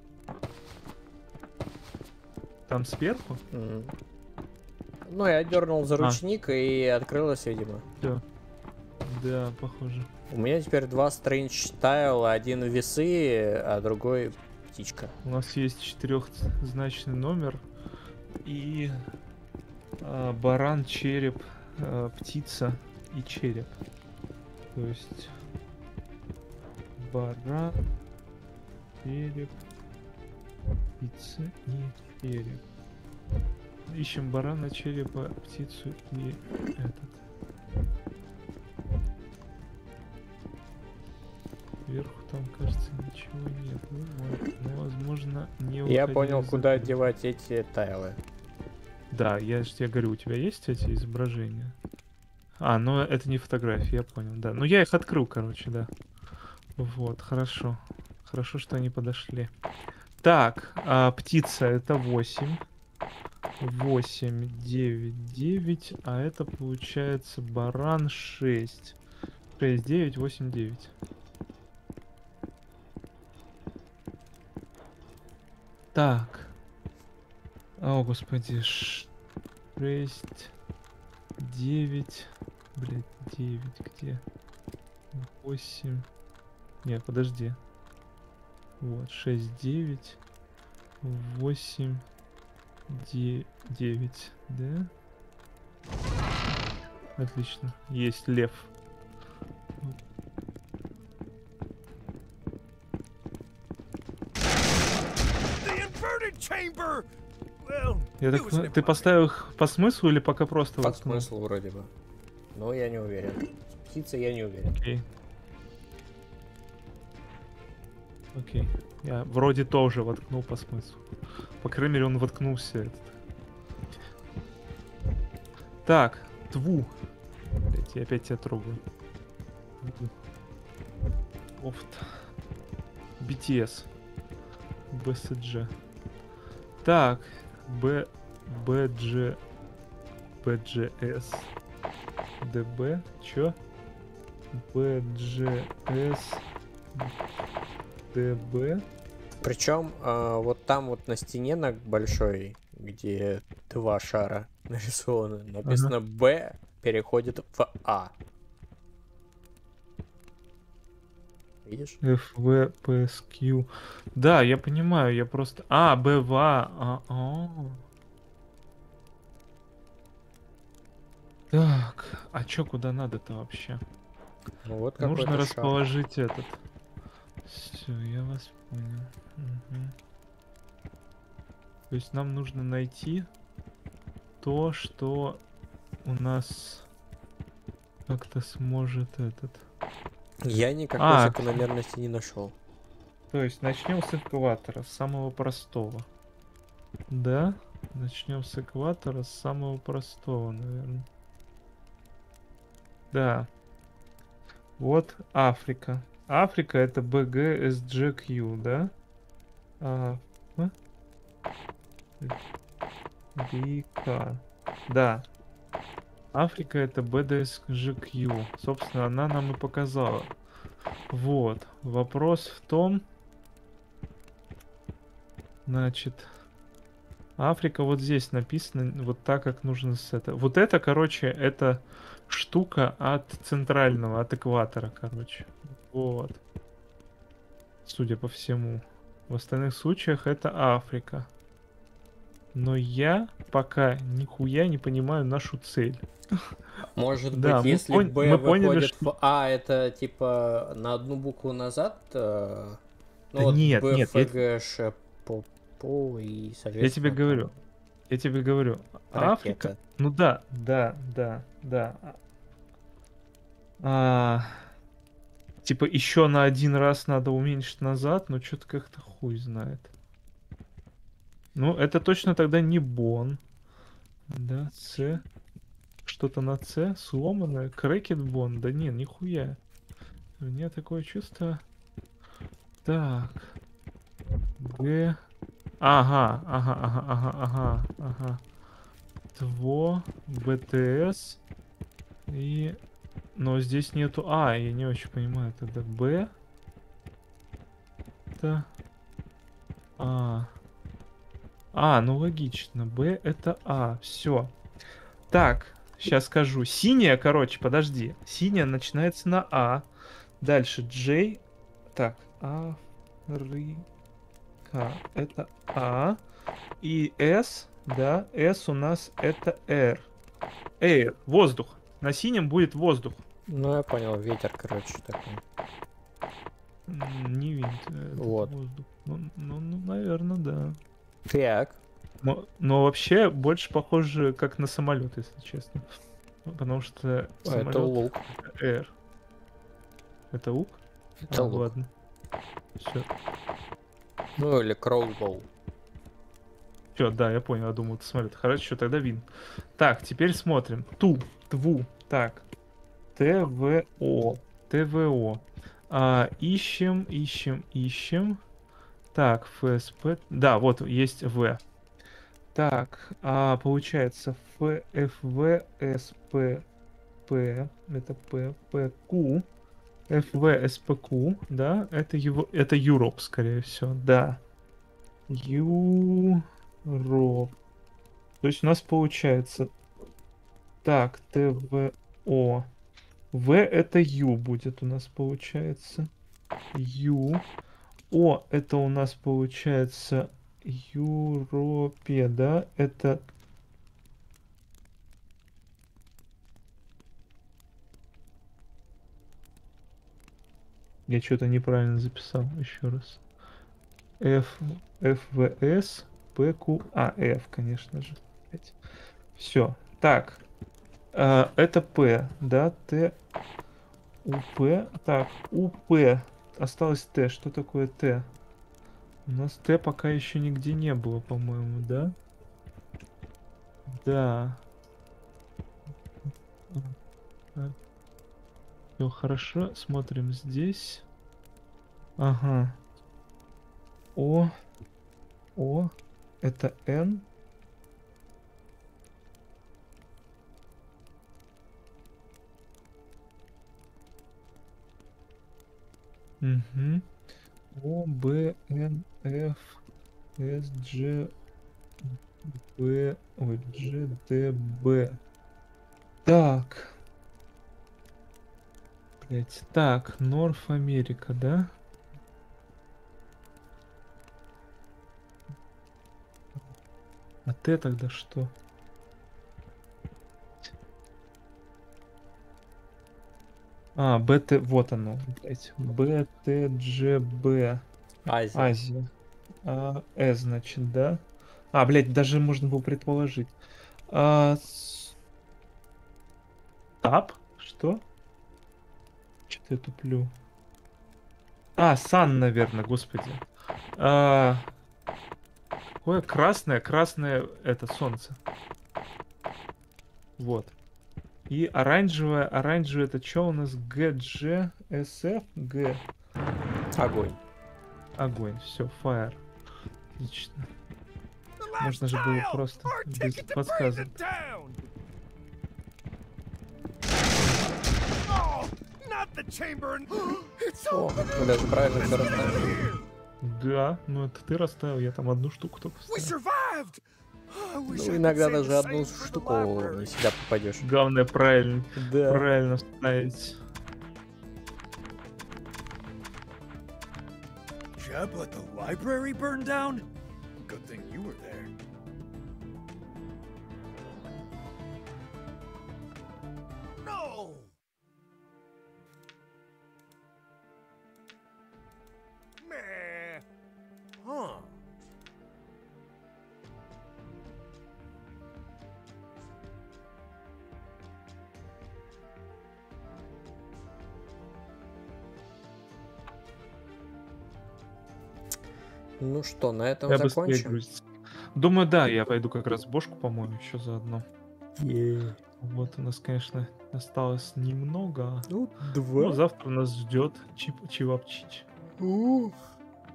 Там сверху? Ну, я дернул за ручник и открылось, видимо. Да. Да, похоже. У меня теперь 2 стрендж тайла, один весы, а другой птичка. У нас есть 4-значный номер и баран, череп, птица и череп. То есть баран, череп, птица и череп. Ищем барана, черепа, птицу и этот. Сверху там, кажется, ничего нет. Ну, ладно. Но, возможно, не Я выходя понял, из куда этого. девать эти тайлы. Да, я же тебе говорю, у тебя есть эти изображения? А, ну это не фотографии, я понял, да. Ну я их открыл, короче, да. Вот, хорошо. Хорошо, что они подошли. Так, птица это 8. 8, 9, 9. А это получается баран 6. 6, 9, 8, 9. Так. О, господи. 6, 9. Блять, 9 где? 8. Нет, подожди. Вот, 6, 9. 8, 9, да? Отлично. Есть лев. The inverted chamber! Well, Я it так was понимаю, never ты mind. поставил их по смыслу или пока просто По воткнул? смыслу вроде бы. Но я не уверен. Птица я не уверен. Окей. Окей. Я вроде тоже воткнул по смыслу. По крайней мере, он воткнулся. Этот. Так, тву. Блять, я опять тебя трогаю. Офт. BTS. BSG. Так, BG. BGS. DB. Чё? BGS. DB. Причем вот там вот на стене на большой, где два шара нарисованы, написано Б переходит в А. Видишь? FVPSQ. Да, я понимаю, я просто... А, БВА. Так, а чё куда надо-то вообще? Ну вот Нужно какой-то шар. расположить этот. Все, я вас понял. Мгм. То есть нам нужно найти то, что у нас как-то сможет этот... Я никакой А. закономерности не нашел. То есть начнем с экватора, с самого простого. Да? Начнем с экватора, с самого простого, наверное. Да. Вот Африка. Африка это BGSGQ, да? Рика. Да. Африка это BDSGQ. Собственно, она нам и показала. Вот. Вопрос в том... Значит... Африка вот здесь написано вот так, как нужно с это. Вот это, короче, это штука от центрального, от экватора, короче. Вот. Судя по всему. В остальных случаях это Африка. Но я пока нихуя не понимаю нашу цель. Может Да, быть, мы если пон- Б мы поняли, выходит что- в А, это типа на одну букву назад? Ну Да вот нет, Б, нет, Ф, Г, Ш, П, и, соответственно... Я тебе говорю. там Я тебе говорю. Африка. Ракета. Ну да. Типа еще на один раз надо уменьшить назад, но что-то как-то хуй знает. Ну, это точно тогда не Бон. Да, С. Что-то на С сломанное. Крекет Бон. Да нет, нихуя. У меня такое чувство. Так. Г. Ага. Тво. БТС. И... Но здесь нету А, я не очень понимаю. Тогда Б. Это... ну логично. Б это А. Все. Так, сейчас скажу. Синяя, короче, подожди. Синяя начинается на А. Дальше J. Так, Африка. Это А. И S, да, S у нас это R. Air, воздух. На синем будет воздух. Ну, я понял, ветер, короче, такой. Не винт. Вот. Воздух. Ну, наверное, да. Так. Но вообще больше похоже как на самолет, если честно. Потому что Это самолет лук. Air. Это лук? Это лук. Ладно. Все. Ну, или кроулбоу. Все, да, я понял, я думал, это самолет. Хорошо, тогда вин. Так, теперь смотрим. Тву. Так. ТВО. Ищем. Так, ФСП. Да, вот есть В. Так, получается ФФВ, СПП. Это ППК. ФВ, СПК, да? Это Европ, скорее всего, да. Европ. То есть у нас получается... Так, ТВО. В это Ю будет у нас получается. Ю. О, это у нас получается Европе, да? Это... Я что-то неправильно записал. Еще раз. ФВС, ПКАФ, конечно же. Все. Так. Это П, да? Т. УП. Так, УП. Осталось Т. Что такое Т? У нас Т пока еще нигде не было, по-моему, да? Да. Все хорошо. Смотрим здесь. Ага. О. Это Н. Угу. О, Б, Н, Ф, С, Дж, Б, ой, Дж, Д, Б. Так. Блять, так, Норф Америка, да? А Т тогда что? А, БТ, вот оно, блять. БТГБ. Азия. Азия. С, значит, да? А, блять, даже можно было предположить. Тап? Что? Что-то я туплю. Сан, наверное, господи. Какое красное это солнце. Вот. И оранжевое это что у нас? ГДЖ, СФ, Г. Огонь. Огонь, все, fire. Отлично. The last Можно же было tile! просто Our без ticket to bring подсказок. it down! Oh, not the chamber and... It's О, open! мы даже правильно все расставили. Here! Да, ну это ты расставил, я там одну штуку только We вставил. survived! I wish I Ну, could иногда say даже the одну same for the штуку library. не всегда попадешь. Главное правильно Да. вставить. Jeb let the library burn down? Good thing you were there. No! Meh. Huh. Ну что, на этом Я быстрее закончим? грузится. Думаю, да, я пойду как раз бошку, по-моему, еще заодно. Вот у нас, конечно, осталось немного. Ну, Ну, завтра нас ждет Чевапчич.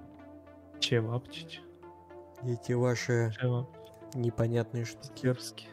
Чевапчич. Эти ваши Чевапчич. непонятные штуки. Дерзкий.